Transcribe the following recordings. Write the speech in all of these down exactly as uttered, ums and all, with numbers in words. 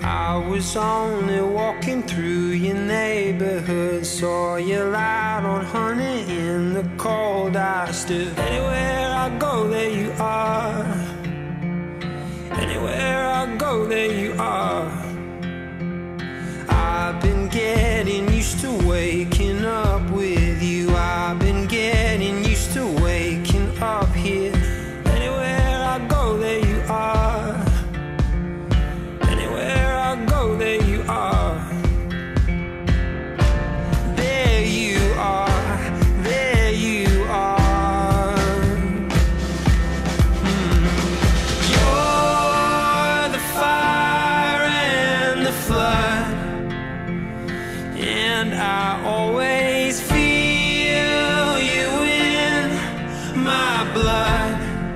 I was only walking through your neighborhood, saw you light on honey in the cold. I stood. Anywhere I go, there you are. Anywhere I go, there you are. I've been getting used to waking up with you. I've been getting used to waking up here. Anywhere I go, there you are. Anywhere I go, there you are. There you are. There you are. Mm. You're the fire and the flood, and I always feel you in my blood.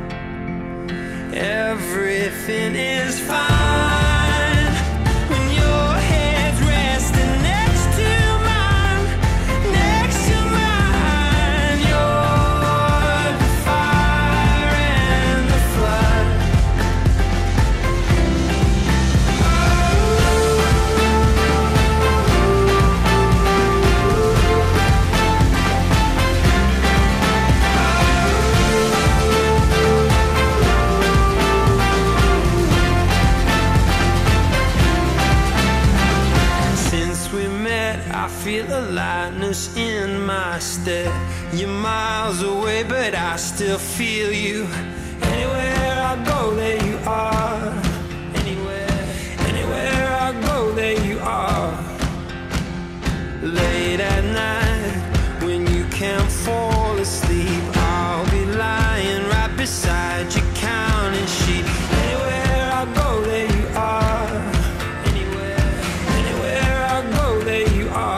Everything is fine when your head's resting next to mine, next to mine. You're the fire and the flood. I feel a lightness in my step. You're miles away, but I still feel you. Anywhere I go, there you are. Anywhere, anywhere I go, there you are. Late at night, when you can't fall asleep, I'll be lying right beside you, counting sheep. Anywhere I go, there you are. Anywhere, anywhere I go, there you are.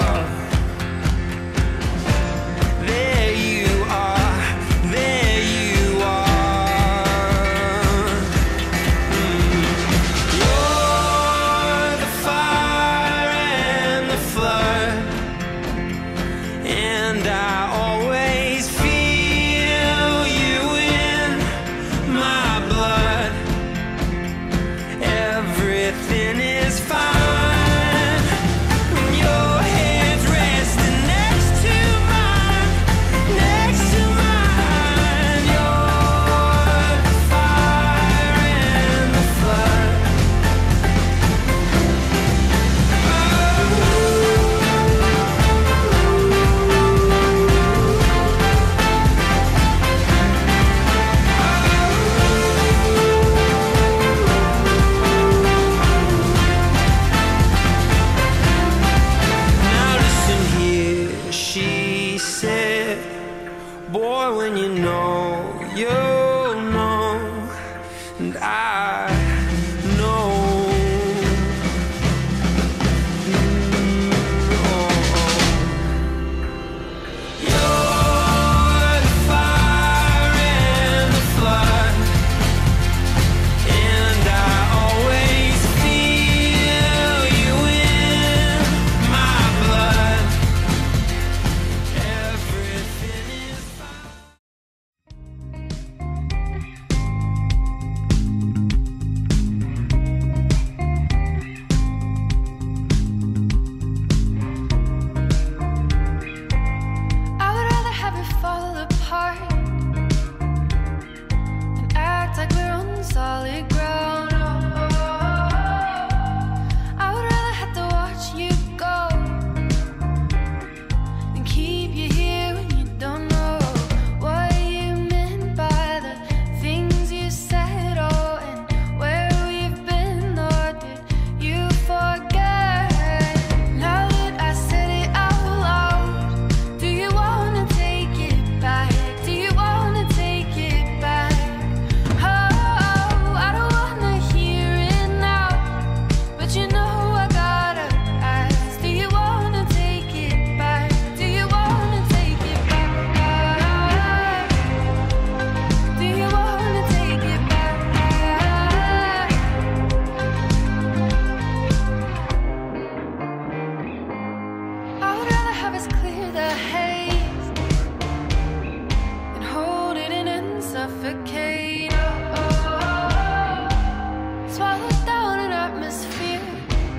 suffocate. Swallowed down an atmosphere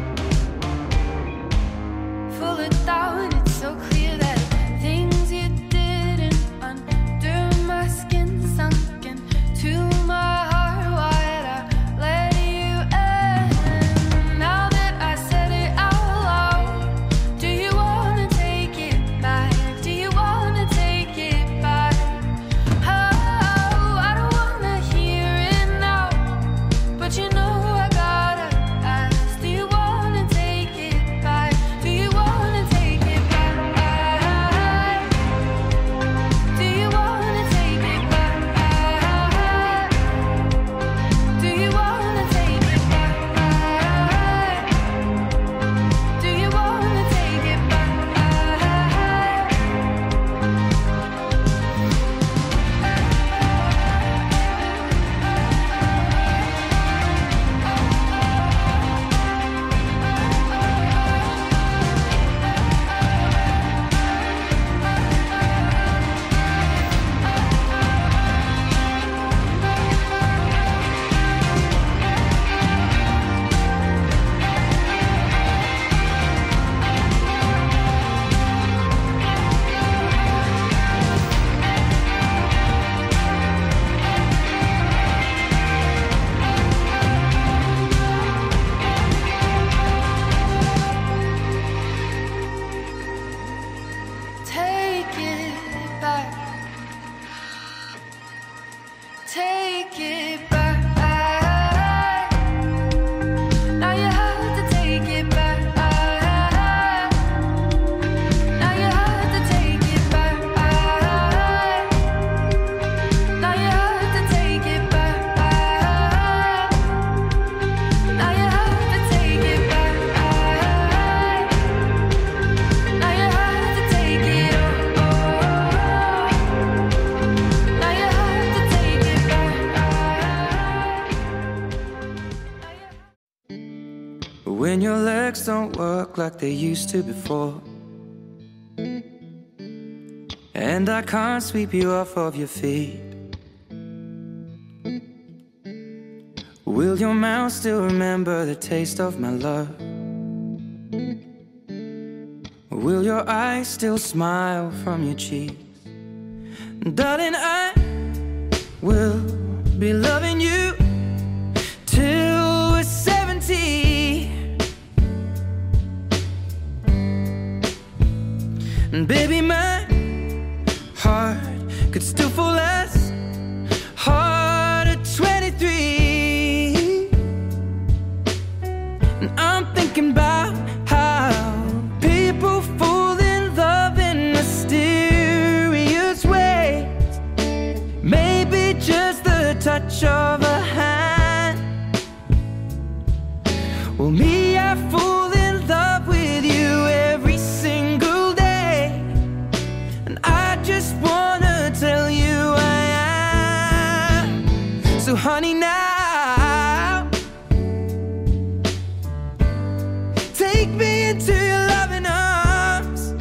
stairs don't work like they used to before, and I can't sweep you off of your feet. Will your mouth still remember the taste of my love? Will your eyes still smile from your cheeks? Darling, I will be loving you till we're seventy. And baby, my heart could still fall as hard at twenty-three. And I'm thinking about how people fall in love in mysterious ways. Maybe just the touch of a hand. Well, me, I fall in love with you every single day, and I just wanna tell you I am. So honey, now take me into your loving arms.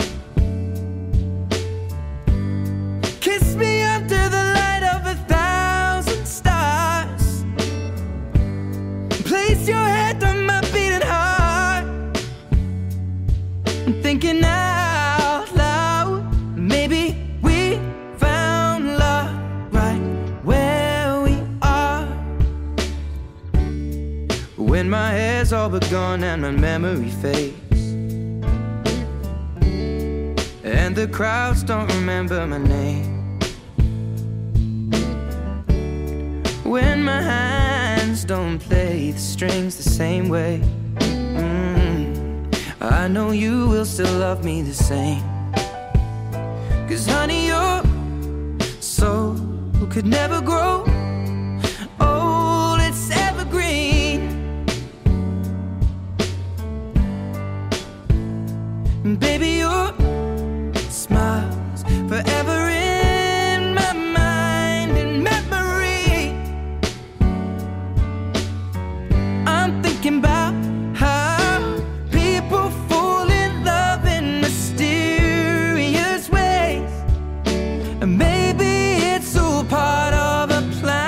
Kiss me under the light of a thousand stars. Place your head on my beating heart. I'm thinking out loud, maybe we found love right where we are. When my hair's all but gone and my memory fades, and the crowds don't remember my name, when my hands don't play the strings the same way, mm, I know you will still love me the same. Cause honey, your soul could never grow old, it's evergreen. And baby, your smile's forever in my mind and memory. I'm thinking about how people fall in love in mysterious ways, and maybe it's all part of a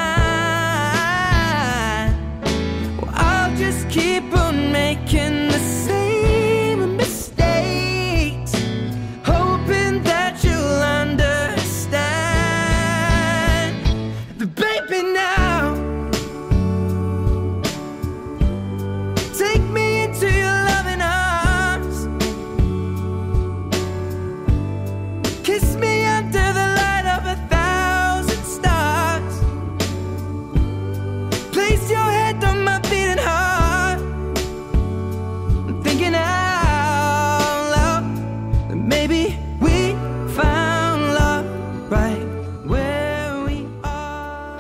plan. Well, I'll just keep on making the same mistakes, hoping that you'll understand. But baby, now take me into your loving arms. Kiss me under the light of a thousand stars. Place your head on my beating heart. I'm thinking out loud that maybe we found love right where we are.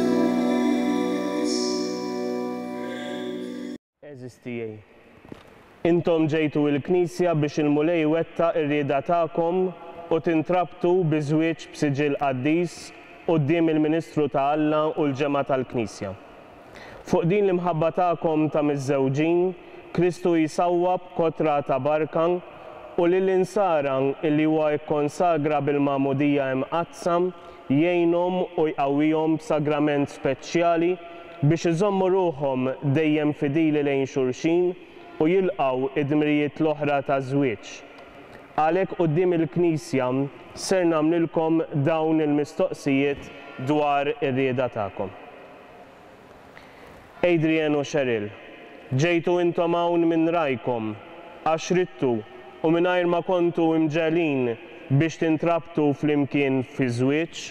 Es ist die Intom ġejtu l-Knisja biex il-mulej wettaq ir-rieda tagħkom u tintrabtu bi żwieġ b'siġil qaddis quddiem il-Ministru ta' Alla u l-ġema tal-Knisja. Fuq din l-imħabba tagħkom ta' miż-żewġin, Kristu jisawwab kotra ta' barkan u lill-insaran illi huwa jikkonsagra bil-magħmudija imqazzam jgħinhom u jqawwihom b'sagrament speċjali biex iżommu ruħhom dejjem fidili lejn xulxin u jilqgħu id-dmirijiet l-oħra ta' żwieġ. Għalhekk quddiem il-Knisja ser nagħmlilkom dawn il-mistoqsijiet dwar ir-rieda tagħkom. Adrian u Cheryl, ġejtu intom hawn minn rajkom għax ridtu u mingħajr ma kontu imġelin biex tintrabtu flimkien fi żwieġ.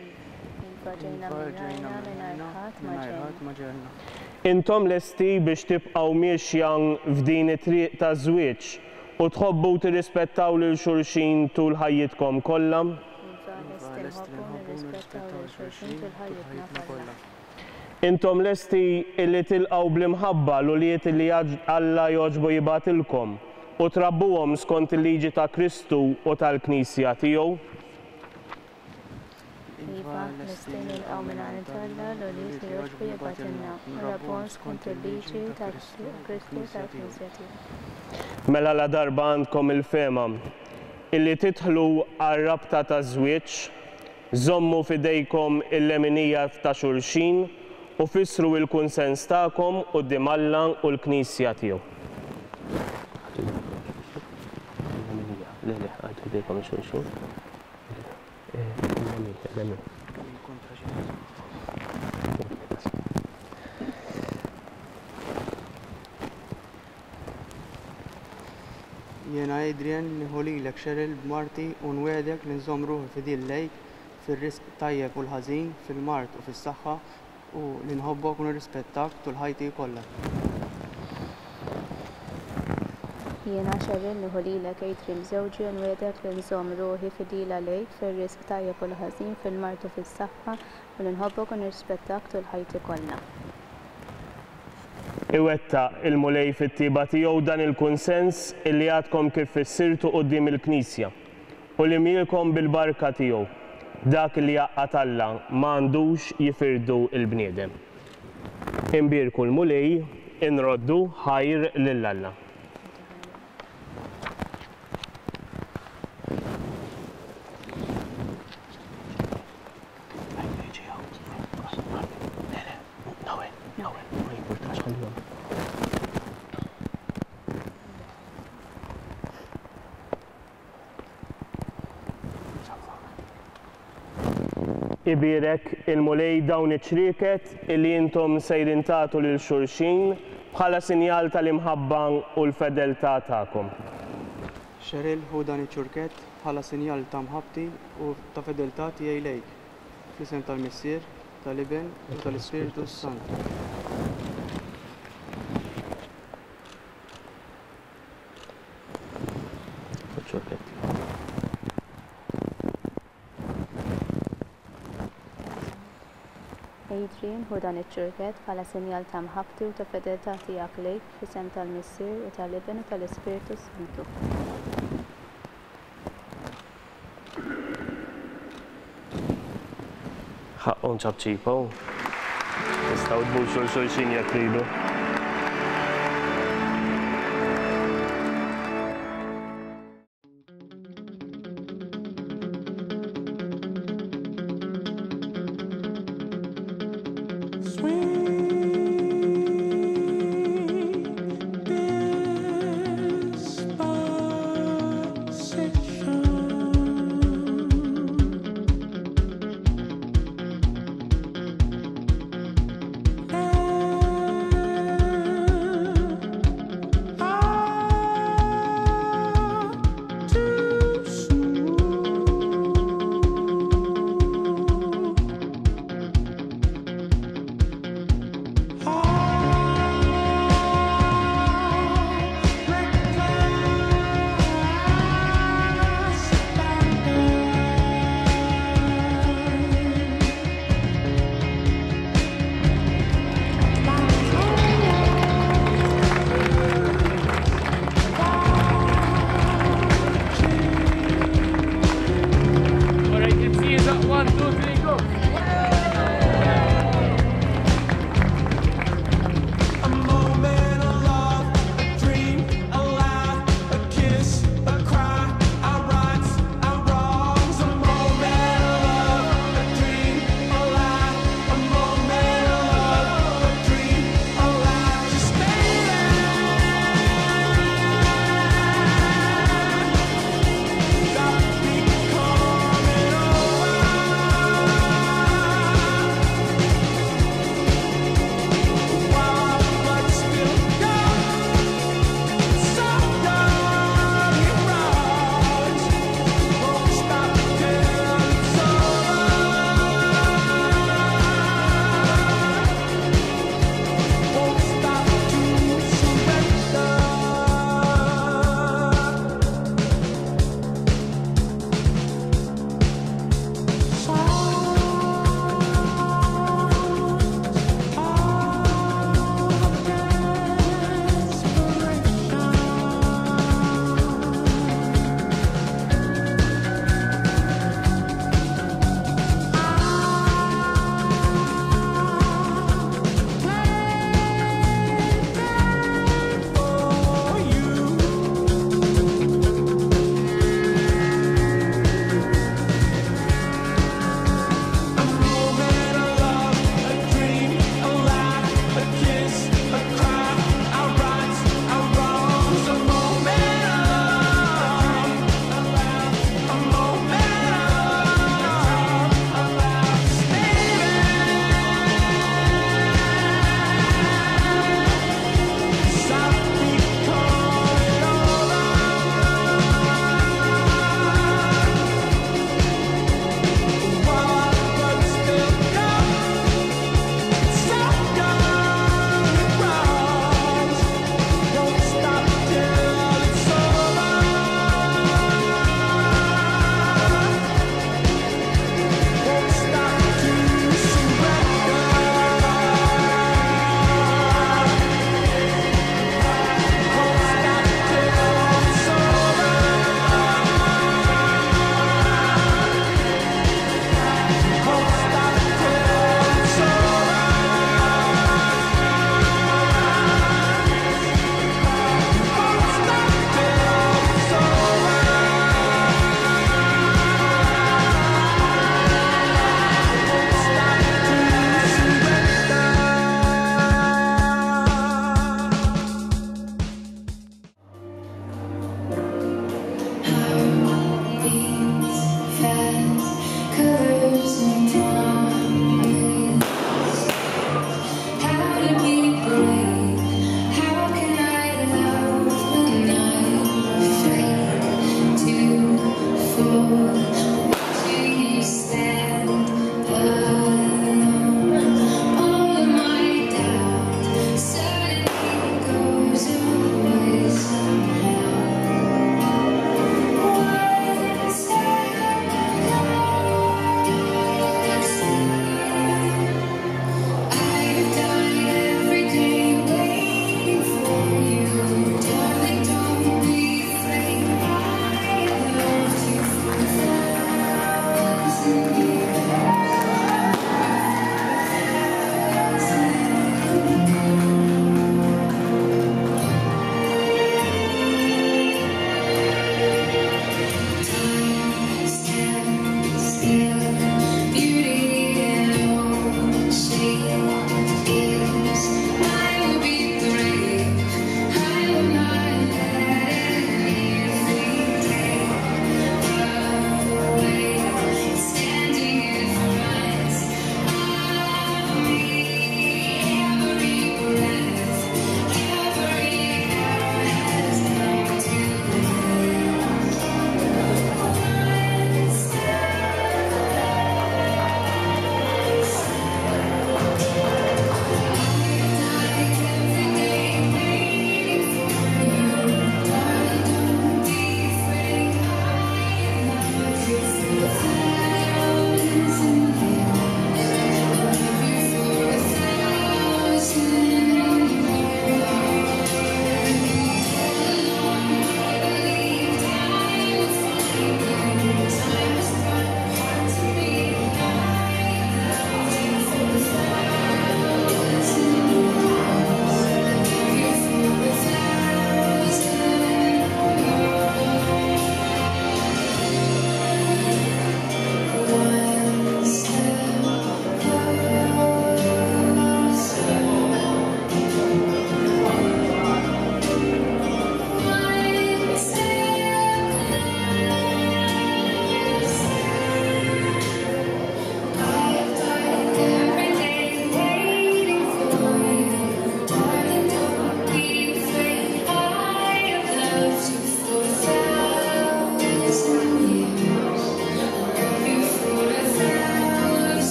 Intom lesti biex tibqgħu miexjan f'din it-triq ta' żwieġ u tħobbu tirrispettaw lil xulxin tul ħajjitkom kollha. Intom lesti illi tilqgħu bl-imħabba l-uliet li Alla jogħġbu jibatilkom u trabbuhom skont il-liġi ta' Kristu u tal-Knisja tiegħu. Iva, lesti nilqgħu mingħand Alla l-uliet li jogħġbu jibatilna u rabbuhom skont il-liġi ta' Kristu tal-Knisja tiegħu. Mela la darba għandkom il-fema illi tidħlu għar-rabta ta' żwieġ, żommu f'idejkom il-leminija ta' xulxin u fissru il-kunsens tagħkom quddiem Alla u l-Knisja tiegħu. Jiena Adrian nieħu lilek Cheryl b'marti u nwedek li nżomm ruħi fidil lejk fir-risk tajjeb u l-ħażin, fil-mart u fis-saħħa u li nħobbok u nirrispettak tul ħajti kollha. Jiena Cheryl nieħu lilek Adrian żewġi u nwedek li nżomm ruħi fidila lejk fir-risk tajjeb u l-ħażin, fil-mart u fis-saħħa u li nħobbok u nirrispettak tul ħajti kollha. Iwettaq il-mulej fit-tieba tiegħu dan il-kunsens illi għadkom kif fissirtu quddiem il-Knisja u li milkom bil-barka tiegħu dak li jaqgħad Alla m'għandux jifirdu l-bniedem. Imbierku l-mulej inroddu ħajr lil Alla. Ibirek il-mulej dawn iċ-ċrieket illi intom sejrin tagħtu lil xulxin bħala sinjal tal-imħabba u l-fedeltà tagħkom. Cheryl hu dan iċ-ċurket bħala sinjal ta' mħabbti u ta' fedeltà tiegħi lejk. Fl-isem tal-Missier, tal-Iben u tal-Ispiritu Sant. Adrian hu dan iċ-ċurket bħala sinjal ta' mħabbti u ta' fedeltà tiegħek lejk f'isem tal-Missier u tal-Iben u tal-Ispiritu Santu. Ħaqqhom ċabċipaw. Tistgħu tbuxxu l xulxin jekk tridu.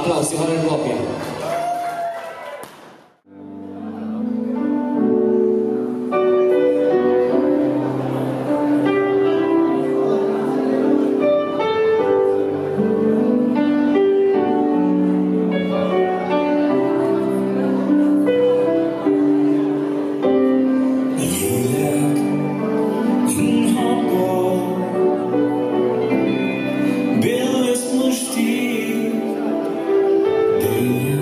Applausi ħar il-koppja. Bil-ismu ġdid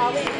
قوية